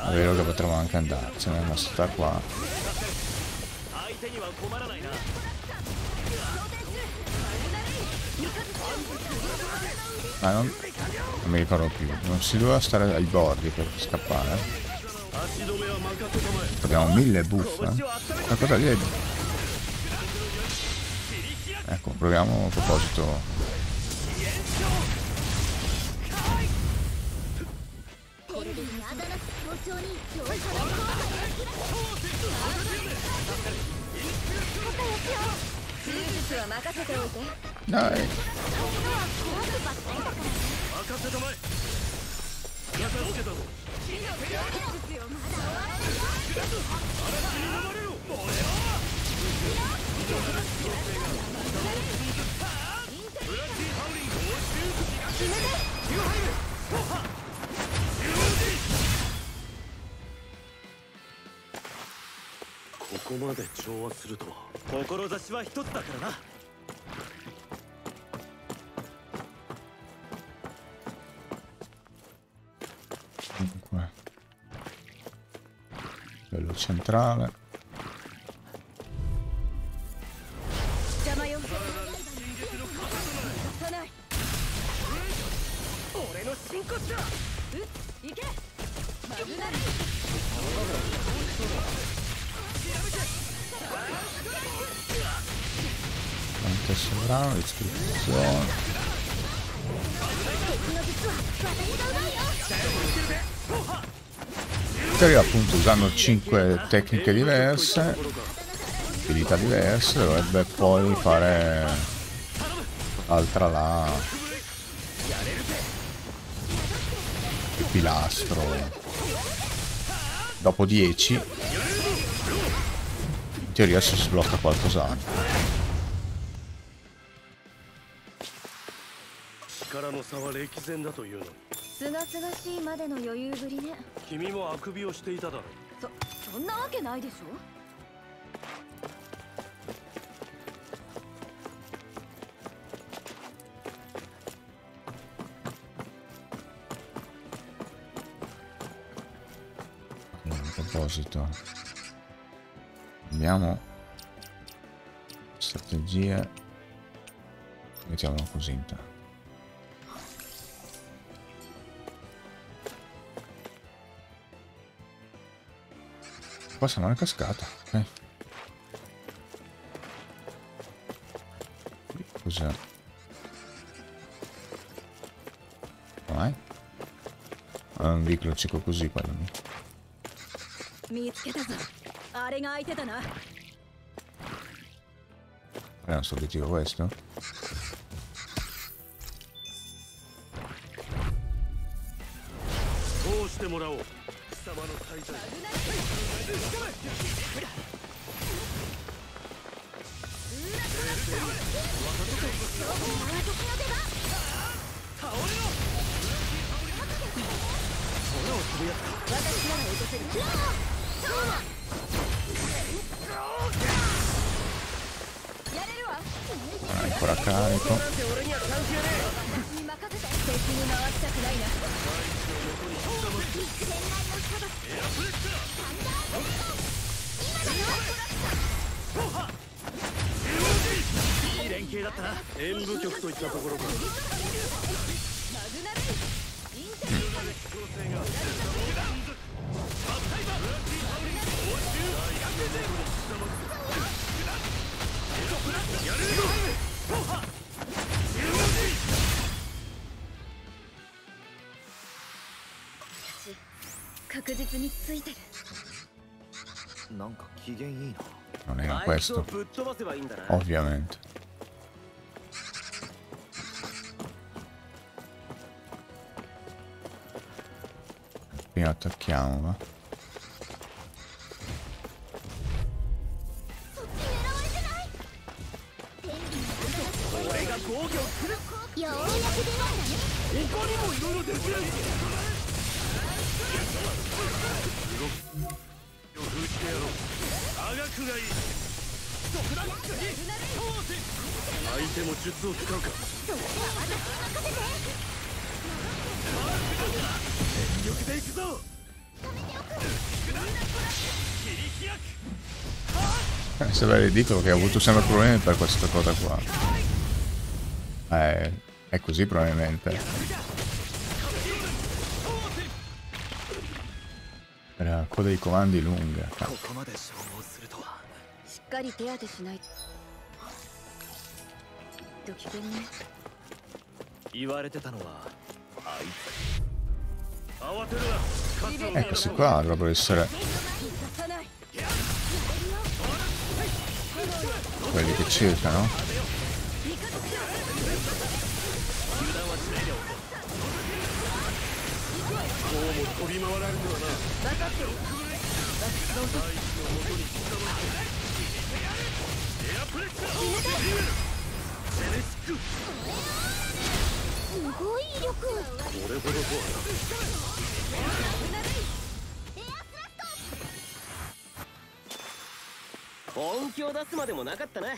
È vero che potremmo anche andarcene, ma sta qua. Ma non mi ricordo più. Non si doveva stare ai bordi per scappare. Abbiamo 1000 buff. Ma cosa lì è... Ecco, proviamo a proposito. Dai. Comunque, bello centrale. Quanto sovrano l'istruzione. Teoria, appunto, usando 5 tecniche diverse, abilità diverse, dovrebbe poi fare l'altra là, il pilastro. Dopo 10 in teoria si sblocca qualcos'altro. すがすがしいまでの余裕ぶりね。 君もあくびをしていただろう。 そんなわけないでしょ。 A proposito, abbiamo strategie, mettiamolo così intanto. Qua siamo una cascata, ok. Cos'è? Vai. È un vicolo cieco così quello lì. È il nostro obiettivo questo? Ancora carico. Non era questo, ovviamente. Prima attacchiamo, va? Sembra ridicolo che ha avuto sempre problemi per questa cosa qua. È così probabilmente. La coda dei comandi lunga. ここまで消耗するとは。 しっかり手当てしないと危険ね。 言われてたのはあい慌てるな。数を Questi qua dovrebbero essere 出さない quelli che cercano. こうも飛び回られてはな。 分かってるエアプレッシャー。セレスク。 すごい威力これほどとは本気を出すまでもなかったな。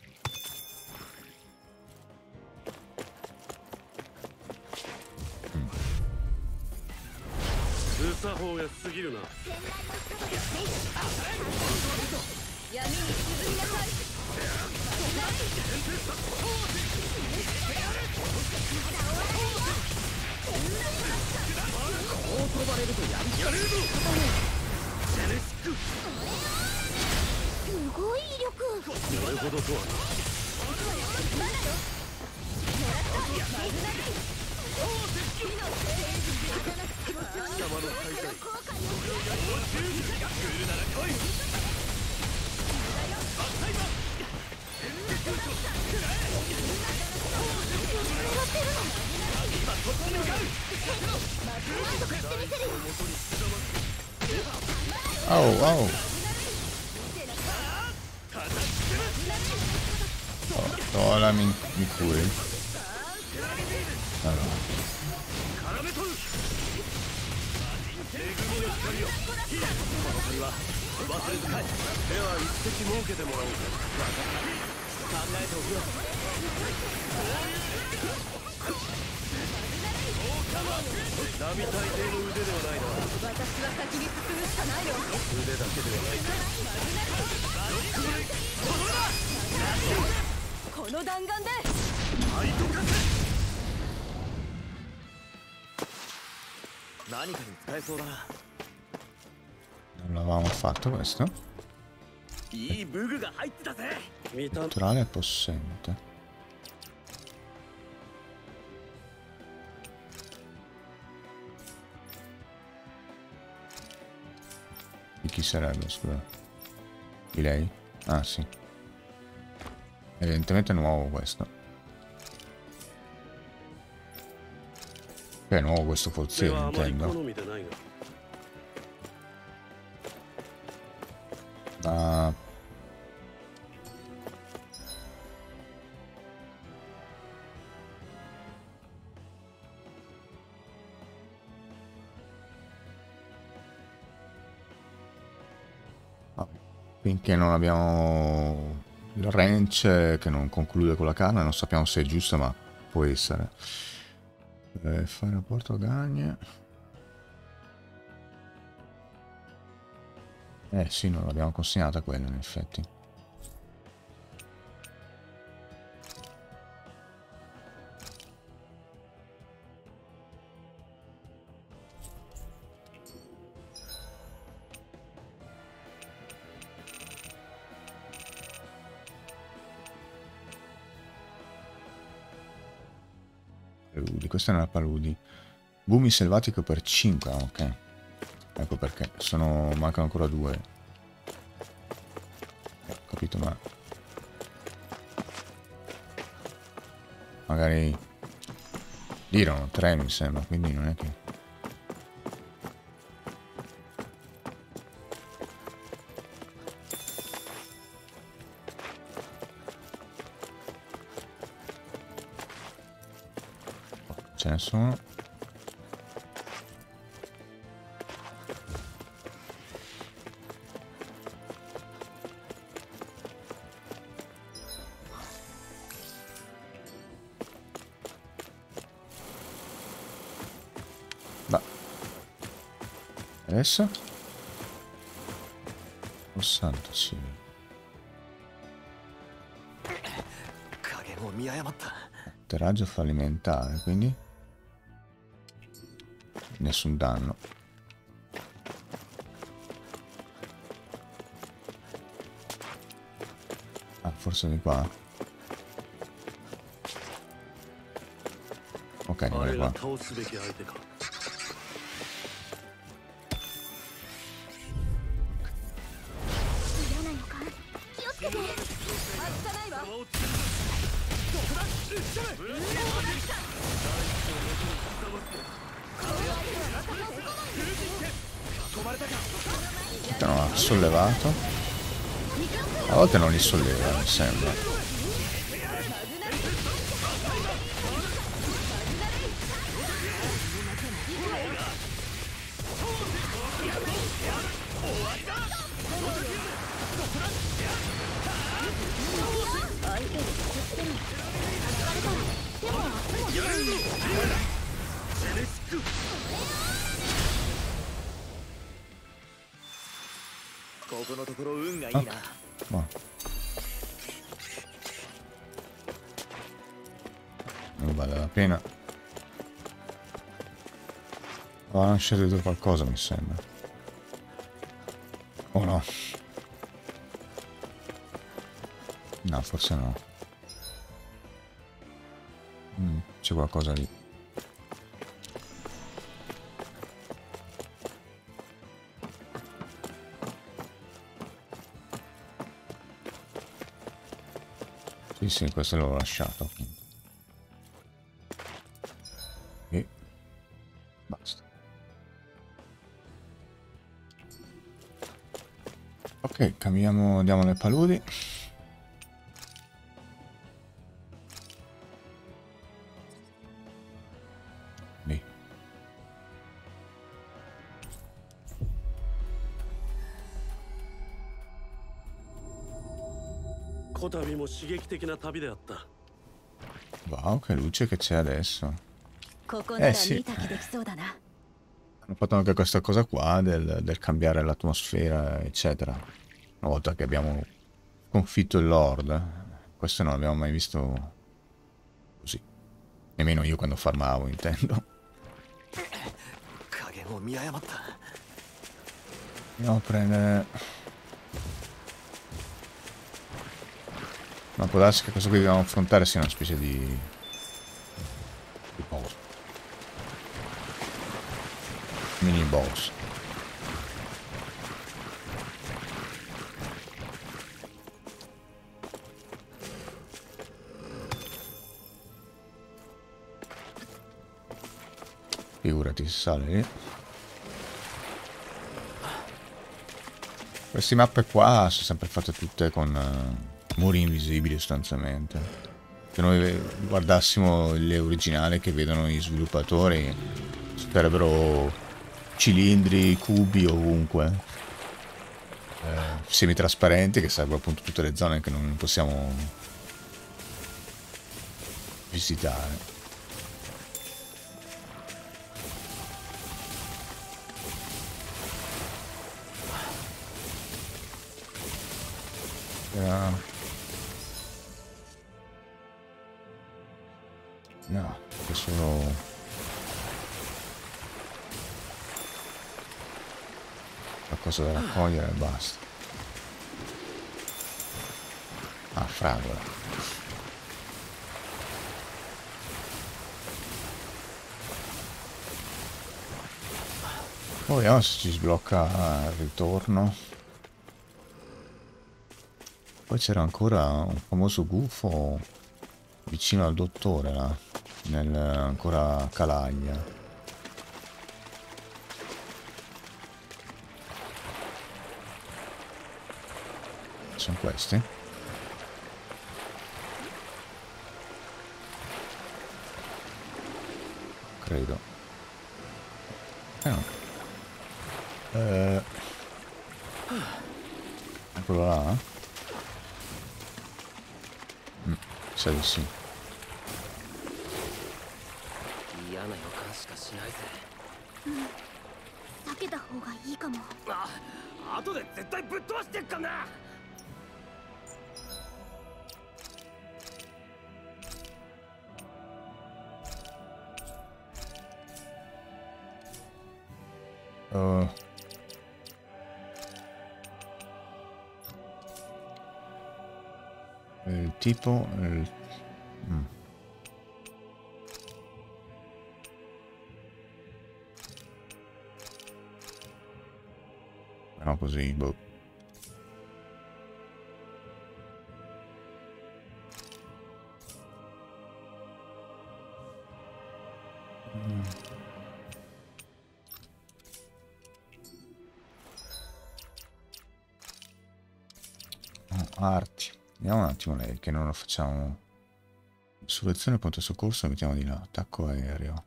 無作法が過ぎるな。 闇に沈みなさい。すごい威力これほどとはな。貴様の大罪。 Oh, oh. Ora mi curi. Allora. 絡め取る。恵みの光よ。この鳥は忘れずかい。では一席設けてもらおうか。考えておくよ。並大抵の腕ではないな。 私は先に進むしかないよ。 腕だけではない。 この弾丸で愛とか何かに使えそうだな。 Non l'avevamo fatto questo? いい武具が入ってたぜ。 見た。 Naturale possente. Di chi sarebbe, scusa? Di lei? Ah, sì. Evidentemente è nuovo questo. È nuovo questo で forziere, はあまり intendo. 好みでないが。 Ma... Finché non abbiamo il range che non conclude con la carne, non sappiamo se è giusto, ma può essere. Fare rapporto gagne. Sì, non l'abbiamo consegnata quella in effetti. Paludi, questa non è la paludi. Gumi selvatico per 5, ok. Ecco perché, mancano ancora 2. Ho capito, ma... Magari... Lì erano 3 mi sembra, quindi non è che... Ce ne sono. Va. Adesso? Oh santo cielo. 加減を見誤った。 Atterraggio fallimentare, quindi nessun danno. Ah, forse di qua. Ok, non あ è れが qua. 倒すべき相手か。 嫌な予感気をつけて。外さないわ。 Non ha sollevato. A volte non li solleva, mi sembra. Buono. Non vale la pena. Hanno scelto qualcosa, mi sembra. Oh no. No, forse no. C'è qualcosa lì. Sì, sì, questo l'ho lasciato. E basta. Ok, camminiamo, andiamo nelle paludi. Lì. こたびも刺激的な旅であった。 Wow, che luce che c'è adesso. ここなら sì. 見た気できそうだな。 Hanno fatto anche questa cosa qua del cambiare l'atmosfera, eccetera. Una volta che abbiamo sconfitto il Lord. Questo non l'abbiamo mai visto così. Nemmeno io quando farmavo, intendo. 加減を見誤った。 Andiamo a prendere... Ma può darsi che questo qui dobbiamo affrontare sia una specie di boss. Mini boss. Figurati, si sale lì. Queste mappe qua sono sempre fatte tutte con muri invisibili sostanzialmente. Se noi guardassimo le originali che vedono gli sviluppatori, sarebbero cilindri, cubi ovunque, semitrasparenti, che sarebbero appunto tutte le zone che non possiamo visitare. No, è solo... qualcosa da raccogliere e basta. Ah, fragola. Poi vediamo se ci sblocca il ritorno. Poi c'era ancora un famoso gufo vicino al dottore là, nel ancora Calaglia. Sono questi? Credo. No. Eccolo là. Sa di sì. 嫌な予感しかしないぜ。 避けた方がいいかも。 あ、 後で絶対ぶっ飛ばしてっかな。 il tipo no, così, boh. Arti. Vediamo un attimo lei che non lo facciamo. Insurrezione, pronto soccorso, lo mettiamo di là. Attacco aereo.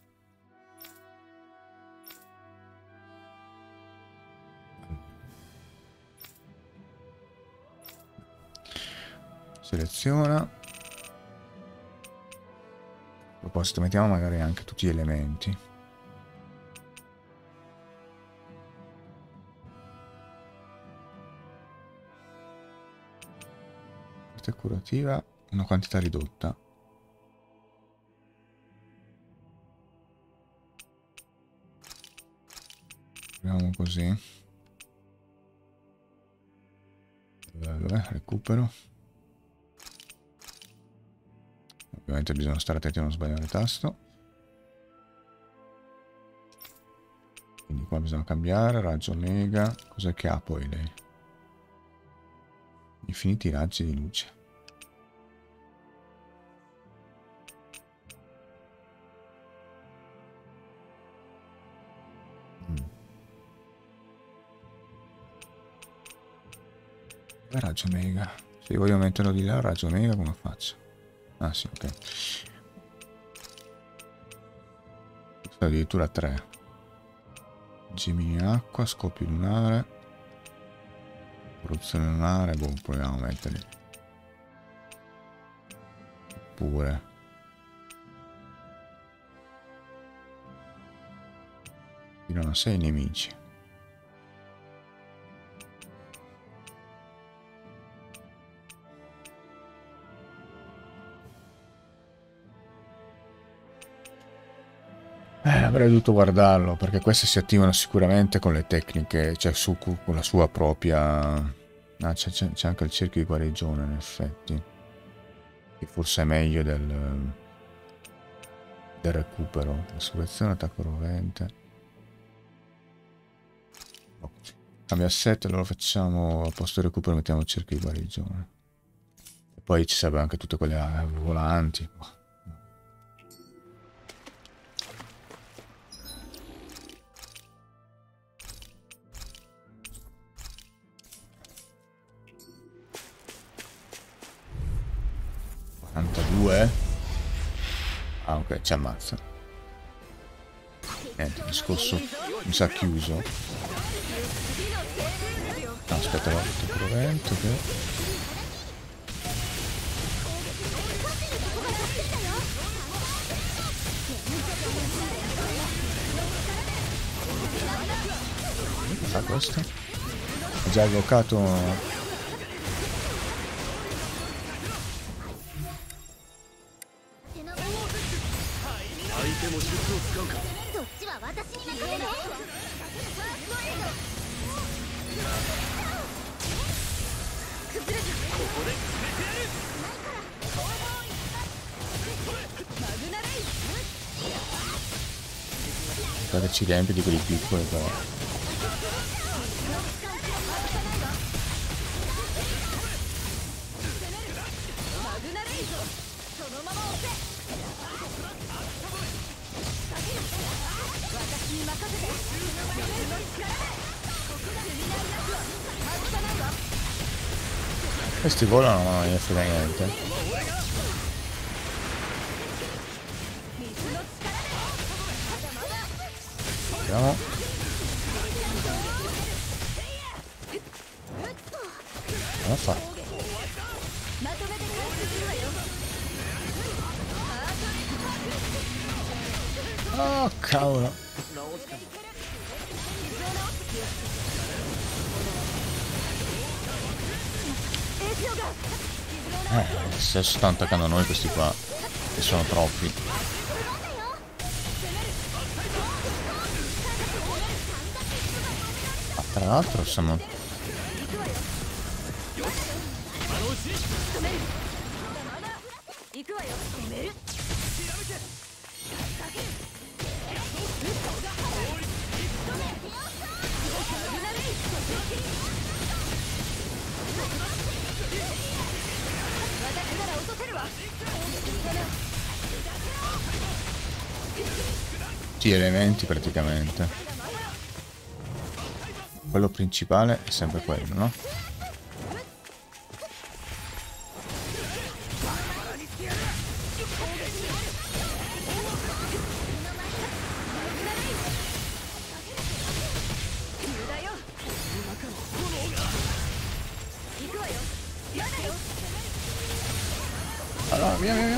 Seleziona. A proposito, mettiamo magari anche tutti gli elementi. Curativa, una quantità ridotta. Proviamo così. Recupero. Ovviamente bisogna stare attenti a non sbagliare il tasto. Quindi qua bisogna cambiare. Raggio omega. Cos'è che ha poi lei? Infiniti raggi di luce. Raggio omega. Se voglio metterlo di là, raggio omega, come faccio? Ah sì, ok. Questo addirittura 3. Gemini acqua, scoppio lunare. Corruzione lunare, boh, proviamo a metterli. Oppure fino a 6 nemici. Avrei dovuto guardarlo, perché queste si attivano sicuramente con le tecniche, cioè con la sua propria... Ah, c'è anche il cerchio di guarigione, in effetti. Che forse è meglio del recupero. Resurrezione, attacco rovente. Oh. Cambia assetto, allora facciamo, al posto del recupero mettiamo il cerchio di guarigione. E poi ci serve anche tutte quelle volanti. Ah ok, ci ammazza. Niente, il discorso mi sa chiuso. No, aspetta, va tutto provento che... Che fa questo? Ha già evocato... ci riempie di quelli piccoli però. Questi volano, ma non ne frega niente. Vediamo. Cosa fa? Oh cavolo. Adesso stanno attaccando noi questi qua, che sono troppi. Ah, tra l'altro siamo... Sì, elementi praticamente. Quello principale è sempre quello, no? Allora, via, via, via.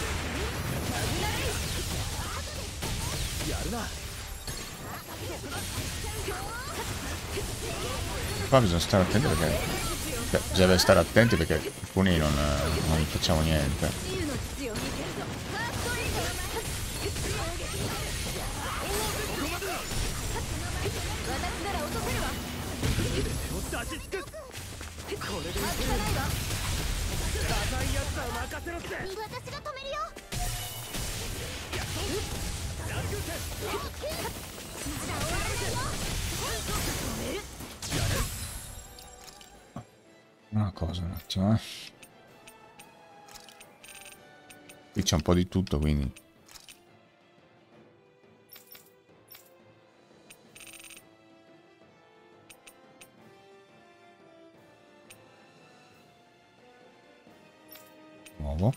Qua bisogna stare attenti perché... Cioè, bisogna stare attenti perché alcuni non facciamo niente. Una cosa un attimo, Qui c'è un po' di tutto, quindi... Nuovo.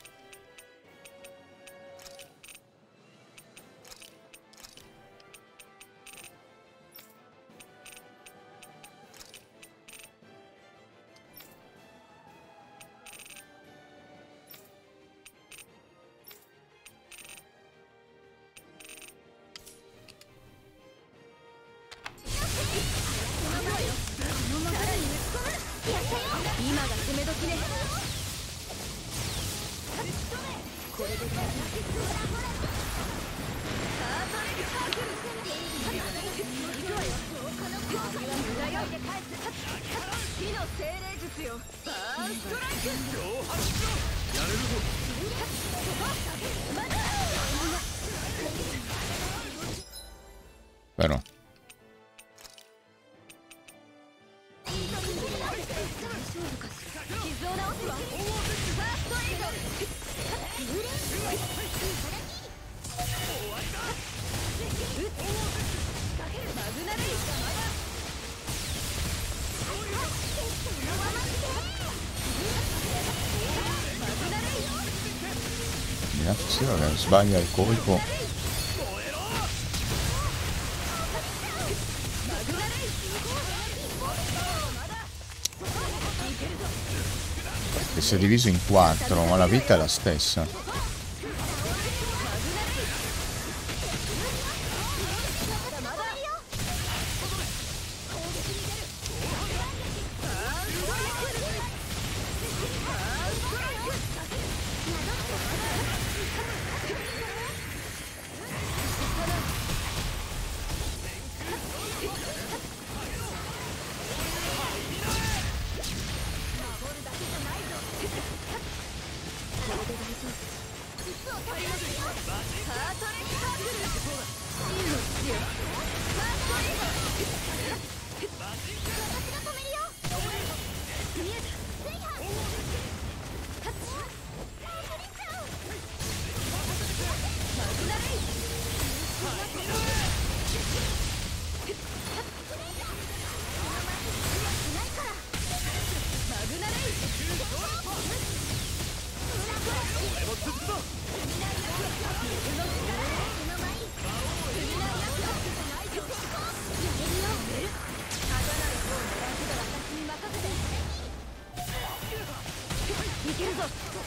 Però sì, vabbè, sbaglia il colpo. E si è diviso in 4, ma la vita è la stessa.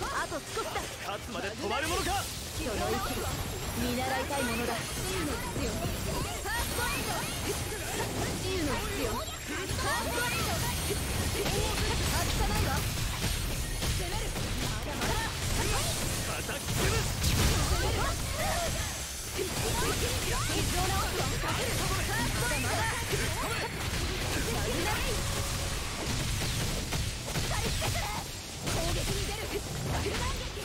あと少しだ。 勝つまで止まるものか。 その息見習いたいものだ。自由の必要。ファーストエイド。自由の必要。ファーストエイド。外さないわ。攻める。まだまだ。 叩き潰す。 攻める。傷を直すわ。かける。まだまだ。マグナレイ。二人してくれ。攻撃に出る。爆弾撃。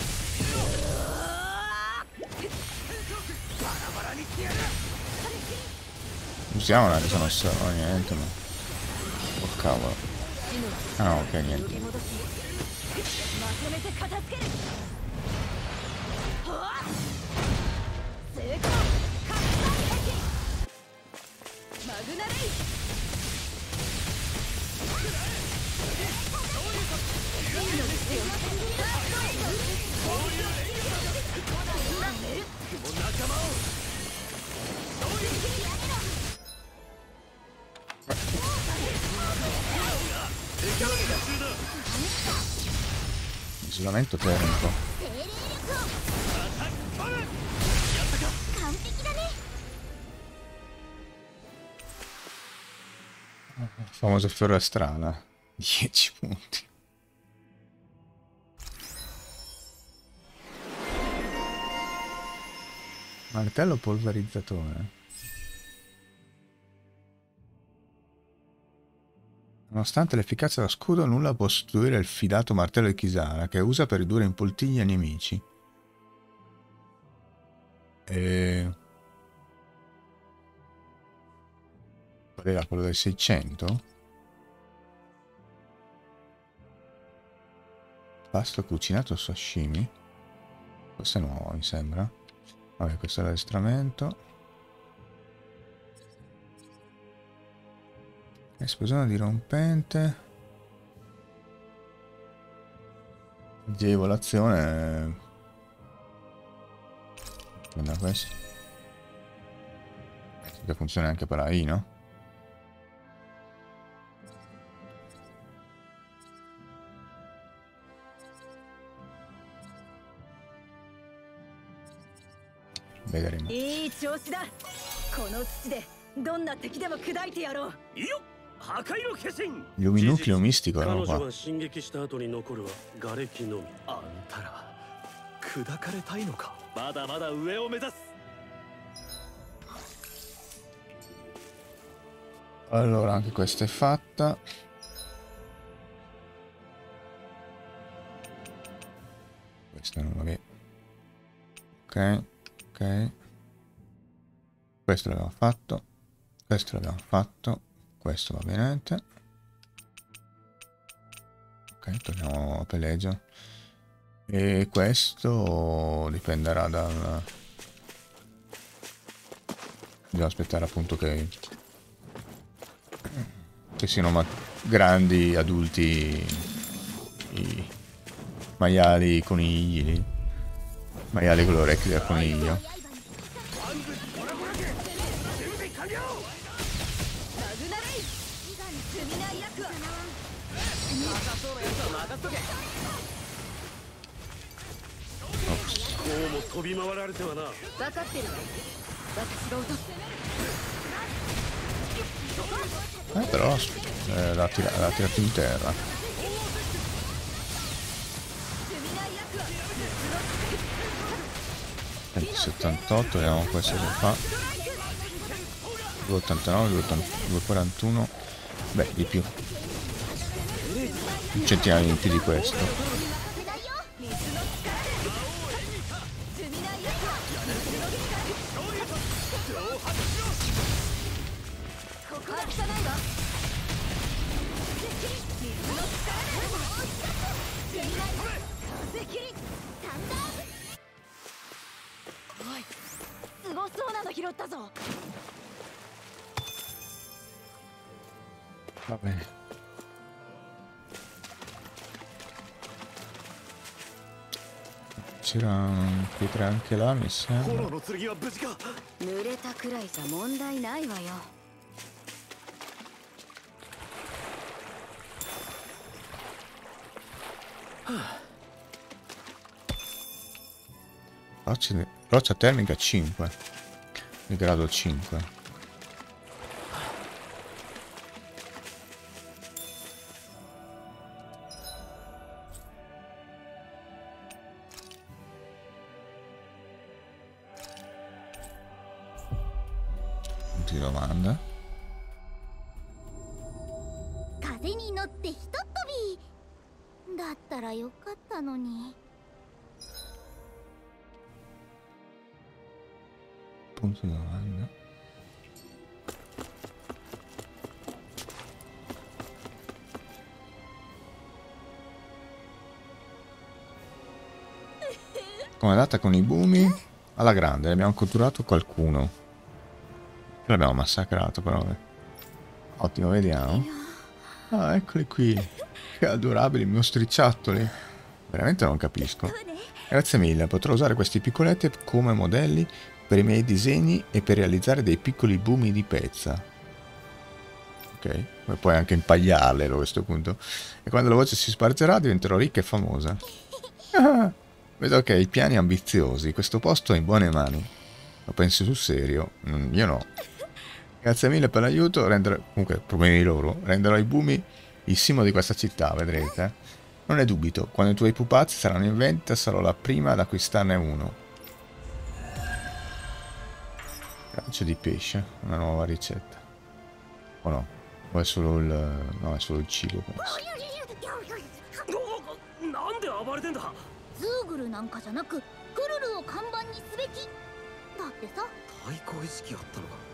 Usiamo la risonanza, no niente, ma... Oh cavolo. Ah no, ok, niente. まとめて片付ける。はあ、成功。拡散撃。マグナレイ。自由の必要。 仲間を。 Isolamento termico. 完璧だね。 Famoso fiore strana. 10 punti. Martello polverizzatore. Nonostante l'efficacia dello scudo, nulla può sostituire il fidato martello di Kisara, che usa per ridurre in poltiglia i nemici. Qual era quello del 600? Pasto cucinato sashimi. Questo è nuovo, mi sembra. Vabbè, questo è l'addestramento. Esplosione dirompente. Agevolazione. Guarda questo. Che funziona anche per AI, no? Vedremo. いい調子だ。この土でどんな敵でも砕いてやろう。 いいよ。破壊の化身。 Luminucleo mistico, 彼 no? 女 Qua. は進撃した後に残るは瓦礫のみ。あんたら砕かれたいのか。まだまだ上を目指す。 Allora, anche questa è fatta. Questa non la vedo. Ok, ok. Questo l'abbiamo fatto. Questo l'abbiamo fatto. Questo va bene. Ok, torniamo a Pelegio. E questo dipenderà dal... Bisogna aspettare appunto che siano grandi, adulti i maiali, i conigli, maiali con le orecchie del coniglio. こうも飛び回られてはな。 分かってるわ。私が落とす。 Però l'ha tirato in terra. E 78, vediamo questo che fa. 289, 241. Beh, di più. Un centinaio in più di questo. Va bene. C'era pietra anche là, mi sembra. 炎の剣は無事か。 濡れたくらいじゃ問題ないわよ。 Roccia termica 5. Di grado 5. Punti di domanda. 風に乗ってひとっ飛びだったらよかったのに。 Punto di domanda. Come è andata con i bumi? Alla grande, abbiamo catturato qualcuno. L'abbiamo massacrato però. Ottimo, vediamo. Ah, eccoli qui. Che adorabili mostriciattoli. Veramente non capisco. Grazie mille, potrò usare questi piccoletti come modelli per i miei disegni e per realizzare dei piccoli bumi di pezza. Ok, poi puoi anche impagliarle a questo punto. E quando la voce si spargerà diventerò ricca e famosa. Ah, vedo che hai piani ambiziosi. Questo posto è in buone mani. Lo pensi sul serio? Io no. Grazie mille per l'aiuto. Comunque, problemi loro. Renderò i bumi il simbolo di questa città, vedrete. Non ne dubito. Quando i tuoi pupazzi saranno in vendita sarò la prima ad acquistarne uno. Calcio di pesce, una nuova ricetta. O no? O è solo il... no, è solo il cibo, penso. なんで暴れてんだ。 ズーグルなんかじゃなくクルルを看板にすべきだってさ。 対抗意識あったのか。